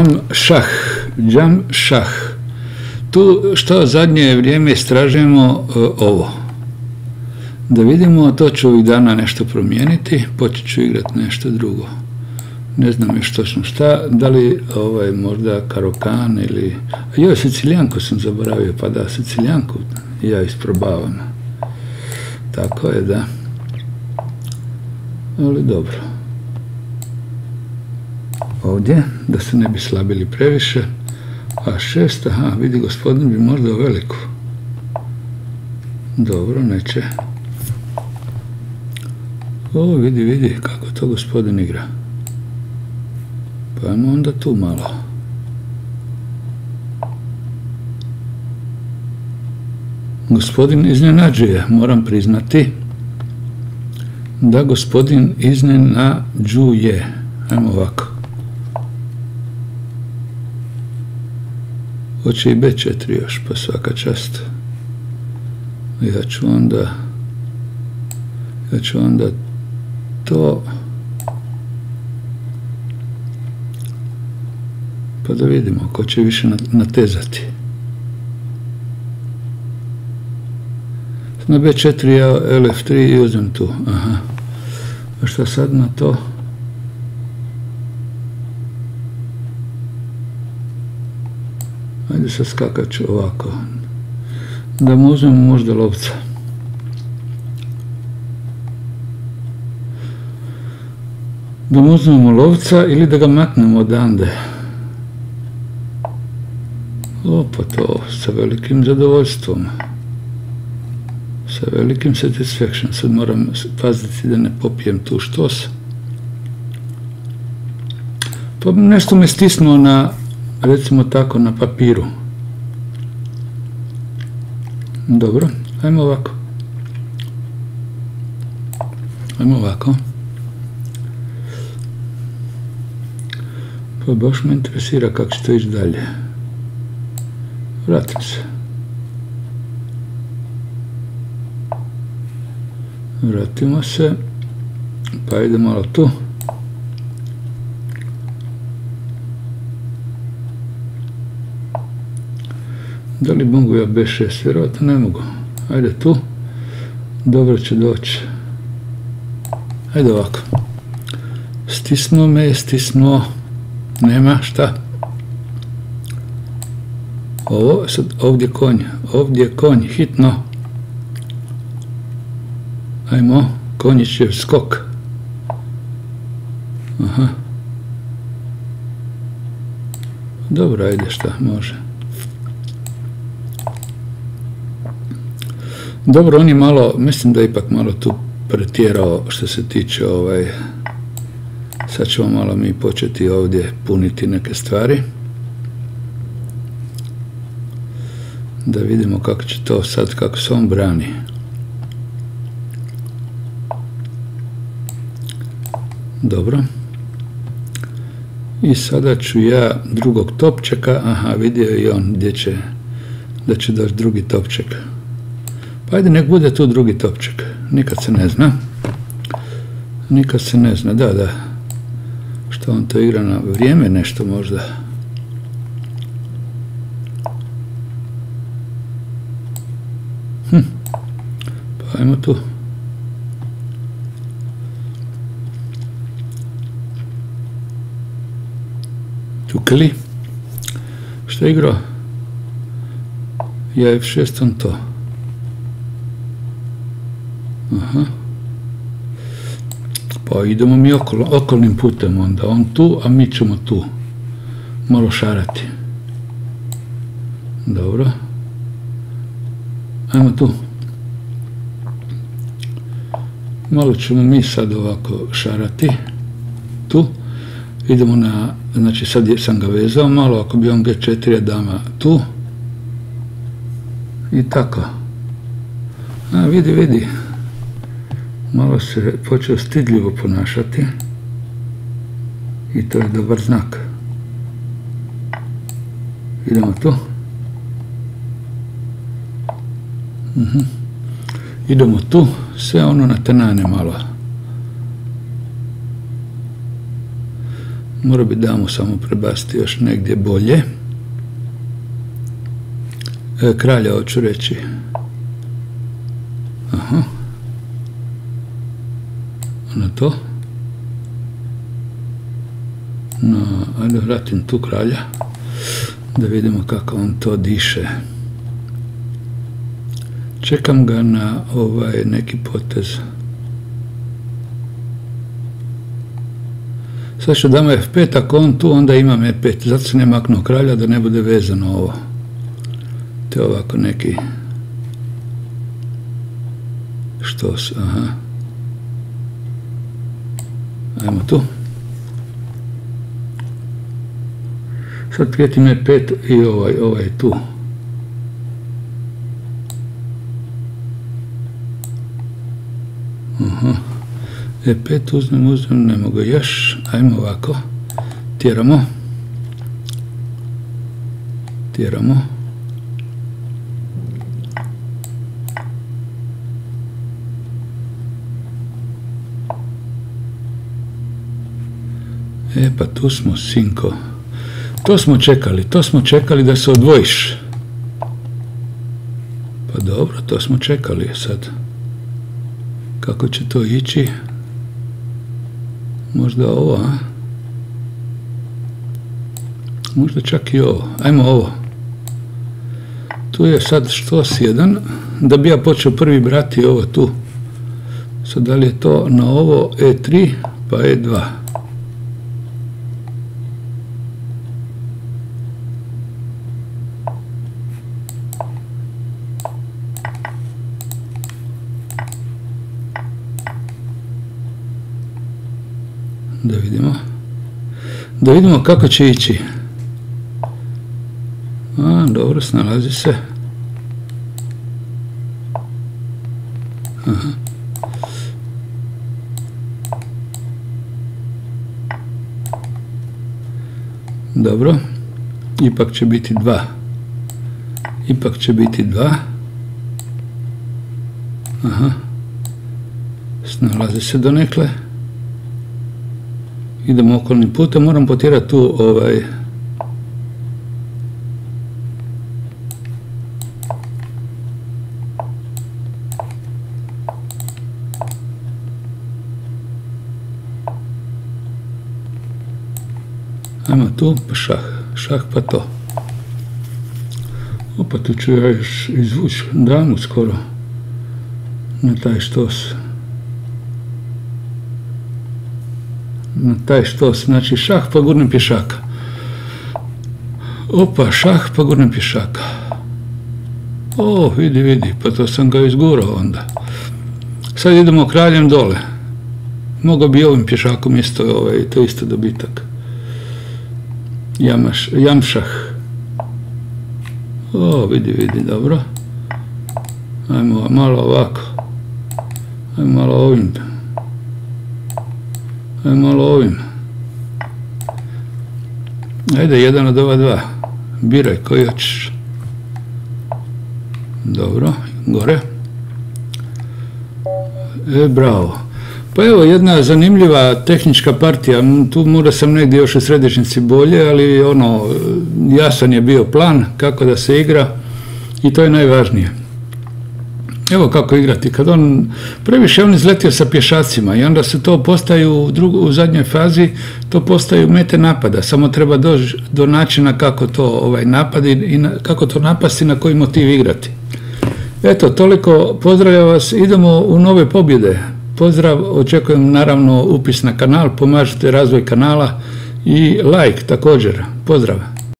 Džam šah. Tu što zadnje vrijeme istražujemo ovo. Da vidimo, to ću ovih dana nešto promijeniti, počet ću igrati nešto drugo. Ne znam još točno šta, da li možda karokan ili... Joj, Sicilijanku sam zaboravio, pa da, Sicilijanku ja isprobavam. Tako je, da. Ali dobro. Ovdje, da se ne bi slabili previše. A6, aha, vidi, gospodin bi možda u veliku. Dobro, neće. O, vidi, kako to gospodin igra. Pa ajmo onda tu malo. Gospodin iznenađuje, moram priznati da gospodin iznenađuje. Ajmo ovako. Hoće i B4 još, pa svaka čast. Ja ću onda to... Pa da vidimo ko će više natezati. Na B4 ja LF3 i uzem tu. Aha. A šta sad na to? Ajde sad skakat ću ovako. Da mu uzmemo možda lovca. Da mu uzmemo lovca ili da ga maknemo odande. O, pa to sa velikim zadovoljstvom. Sa velikim satisfaction. Sad moram paziti da ne popijem tu štos. Pa nešto me stisnuo na, recimo tako, na papiru. Dobro, ajmo ovako. Ajmo ovako. Pa baš me interesira kako će to ići dalje. Vratim se. Vratimo se. Pa ide malo tu. Da li mogu ja B6? Vjerojatno ne mogu. Ajde tu. Dobro će doći. Ajde ovako. Stisnuo me, stisnuo. Nema šta. Ovo, sad ovdje je konj, hitno. Ajmo, konjićev skok. Aha. Dobro, ajde šta, može. Dobro, on je malo, mislim da je ipak malo tu pretjerao što se tiče sad ćemo malo mi početi ovdje puniti neke stvari. Da vidimo kako će to sad, kako se on brani. Dobro. I sada ću ja drugog topčeka, aha, vidio je i on gdje će, da će doći drugi topček. Pa ajde, nek bude tu drugi topček. Nikad se ne zna. Nikad se ne zna, da. Što on to igra na vrijeme nešto možda. Pa ajmo tu. Tukeli. Što je igrao? Ja F6 on to. Aha. Pa idemo mi okolnim putem onda. On tu, a mi ćemo tu. Malo šarati. Dobro. Ajmo tu. Malo ćemo mi sad ovako šarati. Tu. Idemo na, znači sad sam ga vezao malo, ako bi on G4 dama tu. I tako. A vidi. Malo se počeo stidljivo ponašati. I to je dobar znak. Idemo tu. Idemo tu. Sve ono na tenane malo. Mora bi damu samo prebaciti još negdje bolje. Kralja hoću reći. Aha. Na to. Ajde vratim tu kralja. Da vidimo kako on to diše. Čekam ga na neki potez. Sad ću dama F5, ako on tu, onda imam E5. Zato se ne maknuo kralja, da ne bude vezano ovo. Te ovako neki... Što se... Aha. Ajmo tu. Sad prijetim E5 i ovaj tu. Aha. E5 uzmem, ne mogu još. Ajmo ovako. Tjeramo. Pa tu smo, sinko. To smo čekali da se odvojiš. Pa dobro, to smo čekali sad. Kako će to ići? Možda ovo, a? Možda čak i ovo. Ajmo ovo. Tu je sad štos 1. Da bi ja počeo prvi brati ovo tu. Sad da li je to na ovo E3 pa E2. Da vidimo kako će ići. Dobro, snalazi se. Aha. Dobro. Ipak će biti 2. Aha. Snalazi se donekle. Idemo okolnim putem, moram potjerati tu ajmo tu, pa šah pa to. Opa, tu ću ja još izvući damu skoro na taj štos. Znači šah pa gurnem pješaka. Opa, šah pa gurnem pješaka. O, vidi, pa to sam ga izgurao onda. Sad idemo kraljem dole. Mogao bi ovim pješakom isto, to je isto dobitak. Jamšah. O, vidi, dobro. Ajmo malo ovako. Ajmo malo ovim. Ajde, jedan od ova dva. Biraj koji hoćeš. Dobro, gore. Bravo. Pa evo, jedna zanimljiva tehnička partija. Tu mora sam negdje još u središnjici bolje, ali jasan je bio plan kako da se igra i to je najvažnije. Evo kako igrati. Kad previše on izletio sa pješacima i onda se to postaju u zadnjoj fazi, to postaju mete napada. Samo treba doći do načina kako to napadi i kako to napasti, na koji motiv igrati. Eto, toliko. Pozdravljam vas. Idemo u nove pobjede. Pozdrav, očekujem naravno upis na kanal, pomažite razvoj kanala i like također. Pozdrav.